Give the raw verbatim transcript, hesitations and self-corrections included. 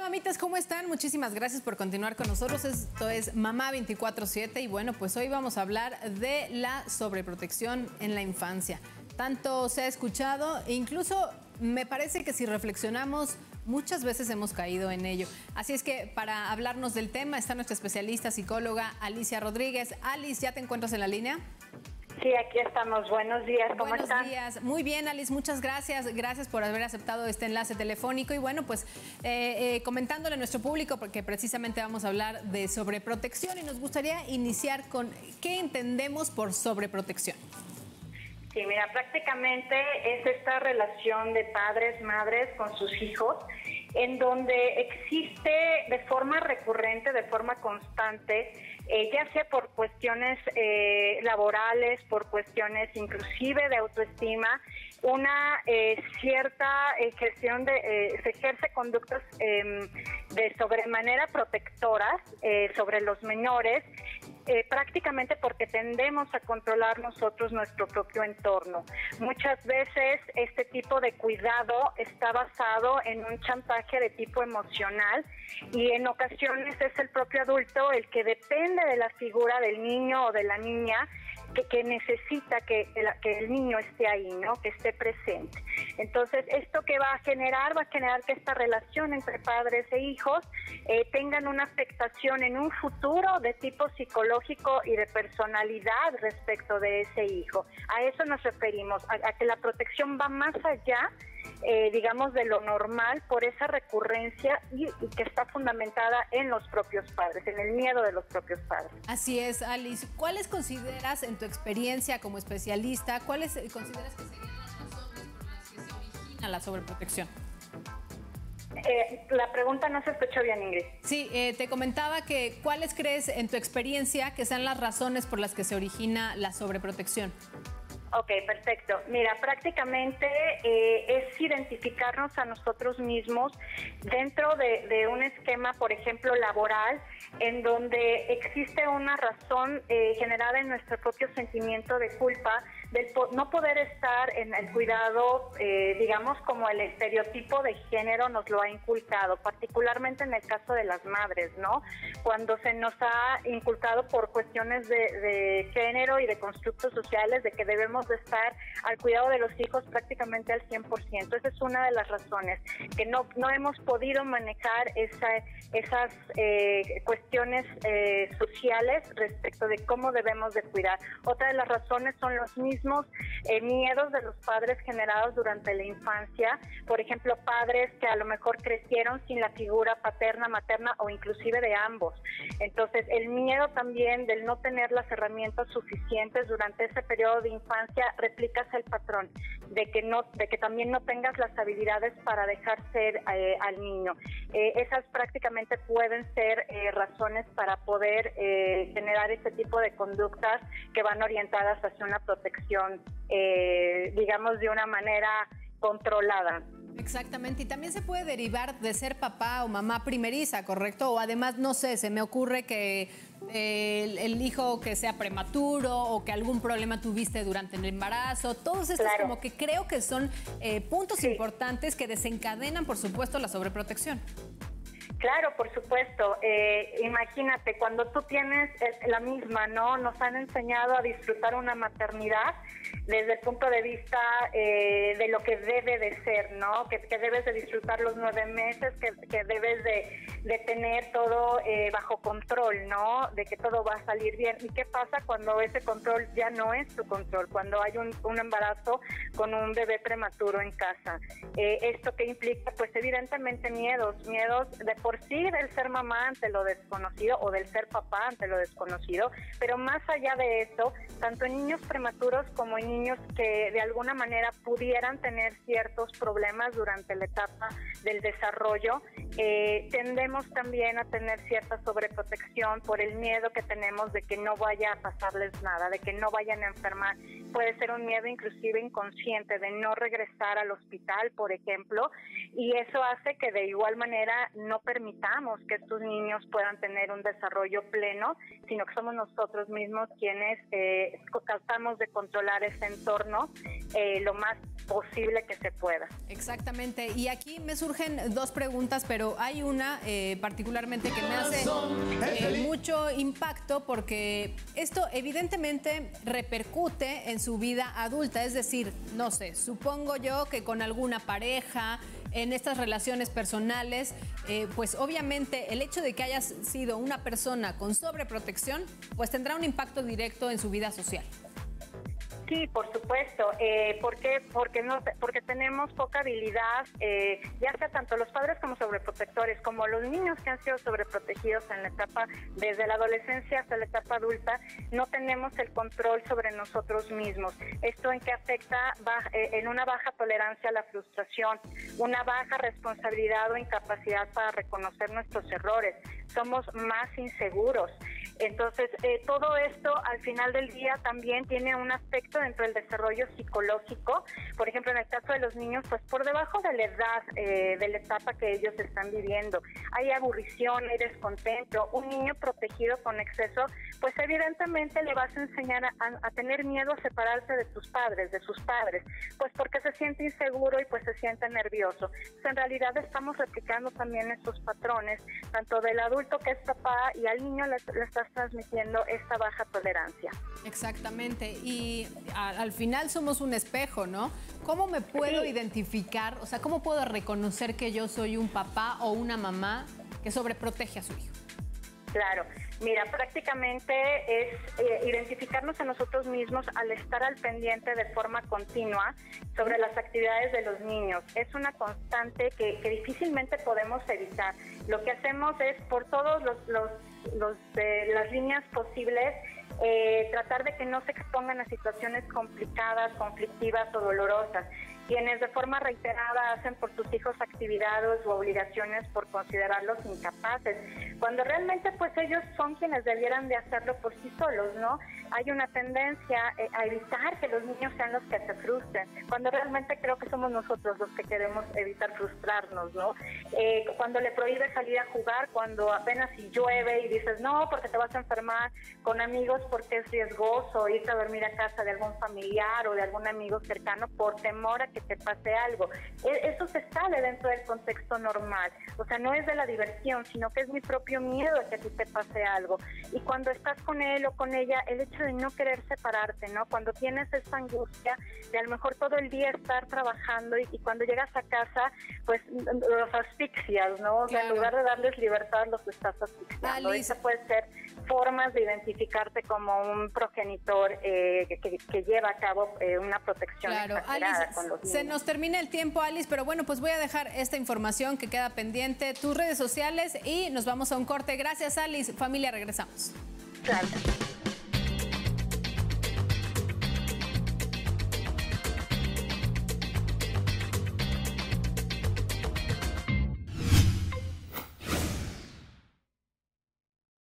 mamitas, ¿cómo están? Muchísimas gracias por continuar con nosotros. Esto es Mamá veinticuatro siete y bueno, pues hoy vamos a hablar de la sobreprotección en la infancia. Tanto se ha escuchado e incluso me parece que si reflexionamos muchas veces hemos caído en ello. Así es que para hablarnos del tema está nuestra especialista psicóloga Alicia Rodríguez. Alice, ¿ya te encuentras en la línea? Sí, aquí estamos. Buenos días, ¿cómo Buenos están? Buenos días. Muy bien, Alice, muchas gracias. Gracias por haber aceptado este enlace telefónico. Y bueno, pues eh, eh, comentándole a nuestro público, porque precisamente vamos a hablar de sobreprotección y nos gustaría iniciar con ¿qué entendemos por sobreprotección? Sí, mira, prácticamente es esta relación de padres, madres con sus hijos, en donde existe de forma recurrente, de forma constante, eh, ya sea por cuestiones eh, laborales, por cuestiones inclusive de autoestima, una eh, cierta ejerción de, eh, se ejerce conductas eh, de sobremanera protectoras eh, sobre los menores, eh, prácticamente porque tendemos a controlar nosotros nuestro propio entorno. Muchas veces este tipo de cuidado está basado en un chantaje de tipo emocional y en ocasiones es el propio adulto el que depende de la figura del niño o de la niña que, que necesita que el, que el niño esté ahí, ¿no? Que esté presente. Entonces, ¿esto que va a generar? Va a generar que esta relación entre padres e hijos eh, tengan una afectación en un futuro de tipo psicológico y de personalidad respecto de ese hijo. A eso nos referimos, a, a que la protección va más allá, eh, digamos, de lo normal por esa recurrencia y, y que está fundamentada en los propios padres, en el miedo de los propios padres. Así es, Alice. ¿Cuáles consideras, en tu experiencia como especialista, cuáles consideras que serían las razones por las que se origina la sobreprotección? Eh, la pregunta no se escuchó bien, Ingrid. Sí, eh, te comentaba que ¿cuáles crees en tu experiencia que sean las razones por las que se origina la sobreprotección? Ok, perfecto. Mira, prácticamente eh, es identificarnos a nosotros mismos dentro de, de un esquema, por ejemplo, laboral, en donde existe una razón eh, generada en nuestro propio sentimiento de culpa, del po no poder estar en el cuidado, eh, digamos, como el estereotipo de género nos lo ha inculcado, particularmente en el caso de las madres, ¿no? Cuando se nos ha inculcado por cuestiones de, de género y de constructos sociales de que debemos de estar al cuidado de los hijos prácticamente al cien por ciento. Esa es una de las razones, que no, no hemos podido manejar esa, esas eh, cuestiones eh, sociales respecto de cómo debemos de cuidar. Otra de las razones son los mismos eh, miedos de los padres generados durante la infancia, por ejemplo, padres que a lo mejor crecieron sin la figura paterna, materna o inclusive de ambos. Entonces, el miedo también del no tener las herramientas suficientes durante ese periodo de infancia, replicas el patrón de que no, de que también no tengas las habilidades para dejar ser eh, al niño. Eh, esas prácticamente pueden ser eh, razones para poder eh, generar este tipo de conductas que van orientadas hacia una protección, eh, digamos, de una manera controlada. Exactamente, y también se puede derivar de ser papá o mamá primeriza, ¿correcto? O además, no sé, se me ocurre que eh, el, el hijo que sea prematuro o que algún problema tuviste durante el embarazo, todos estos claro. como que creo que son eh, puntos sí. importantes que desencadenan, por supuesto, la sobreprotección. Claro, por supuesto. Eh, imagínate, cuando tú tienes la misma, ¿no? Nos han enseñado a disfrutar una maternidad desde el punto de vista eh, de lo que debe de ser, ¿no? Que, que debes de disfrutar los nueve meses, que, que debes de, de tener todo eh, bajo control, ¿no? De que todo va a salir bien. ¿Y qué pasa cuando ese control ya no es tu control? Cuando hay un, un embarazo con un bebé prematuro en casa. Eh, ¿Esto qué implica? Pues evidentemente miedos, miedos de por sí del ser mamá ante lo desconocido o del ser papá ante lo desconocido, pero más allá de eso, tanto en niños prematuros como en niños que de alguna manera pudieran tener ciertos problemas durante la etapa del desarrollo, eh, tendemos también a tener cierta sobreprotección por el miedo que tenemos de que no vaya a pasarles nada, de que no vayan a enfermar. puede ser un miedo inclusive inconsciente de no regresar al hospital, por ejemplo, y eso hace que de igual manera no permitamos que estos niños puedan tener un desarrollo pleno, sino que somos nosotros mismos quienes eh, tratamos de controlar ese entorno eh, lo más posible que se pueda. Exactamente, y aquí me surgen dos preguntas, pero hay una eh, particularmente que me hace eh, mucho impacto porque esto evidentemente repercute en su vida adulta, es decir, no sé, supongo yo que con alguna pareja, en estas relaciones personales, eh, pues obviamente el hecho de que hayas sido una persona con sobreprotección, pues tendrá un impacto directo en su vida social. Sí, por supuesto. Eh, ¿Por qué? Porque, no, porque tenemos poca habilidad, eh, ya sea tanto los padres como sobreprotectores, como los niños que han sido sobreprotegidos en la etapa, desde la adolescencia hasta la etapa adulta, no tenemos el control sobre nosotros mismos. Esto en que afecta baja, eh, en una baja tolerancia a la frustración, una baja responsabilidad o incapacidad para reconocer nuestros errores. Somos más inseguros. Entonces, eh, todo esto al final del día también tiene un aspecto dentro del desarrollo psicológico. Por ejemplo, en el caso de los niños, pues por debajo de la edad, eh, de la etapa que ellos están viviendo, hay aburrición, hay descontento. Un niño protegido con exceso, pues evidentemente le vas a enseñar a, a tener miedo a separarse de sus padres, de sus padres, pues porque se siente inseguro y pues se siente nervioso. Entonces, en realidad estamos replicando también estos patrones, tanto del adulto que es papá y al niño le, le estás transmitiendo esta baja tolerancia. Exactamente, y a, al final somos un espejo, ¿no? ¿Cómo me puedo sí. identificar, o sea, cómo puedo reconocer que yo soy un papá o una mamá que sobreprotege a su hijo? Claro, mira, prácticamente es eh, identificarnos a nosotros mismos al estar al pendiente de forma continua sobre las actividades de los niños. Es una constante que, que difícilmente podemos evitar. Lo que hacemos es, por todos los, los, los eh, las líneas posibles, eh, tratar de que no se expongan a situaciones complicadas, conflictivas o dolorosas. Quienes de forma reiterada hacen por sus hijos actividades o obligaciones por considerarlos incapaces, cuando realmente pues ellos son quienes debieran de hacerlo por sí solos, ¿no? Hay una tendencia eh, a evitar que los niños sean los que se frustren, cuando realmente creo que somos nosotros los que queremos evitar frustrarnos, ¿no? Eh, cuando le prohíbes salir a jugar, cuando apenas si llueve y dices, no, porque te vas a enfermar, con amigos porque es riesgoso irte a dormir a casa de algún familiar o de algún amigo cercano por temor a que te pase algo. Eso se sale dentro del contexto normal, o sea, no es de la diversión, sino que es mi propio miedo a que a ti te pase algo. Y cuando estás con él o con ella, el hecho de no querer separarte, ¿no? Cuando tienes esa angustia de a lo mejor todo el día estar trabajando y, y cuando llegas a casa, pues los asfixias, ¿no? O sea, claro. En lugar de darles libertad, los estás asfixiando. Esa puede ser formas de identificarte como un progenitor eh, que, que lleva a cabo eh, una protección claro. exagerada Alice, con los niños. Se nos termina el tiempo, Alice, pero bueno, pues voy a dejar esta información que queda pendiente, tus redes sociales y nos vamos a un corte. Gracias, Alice. Familia, regresamos. Claro.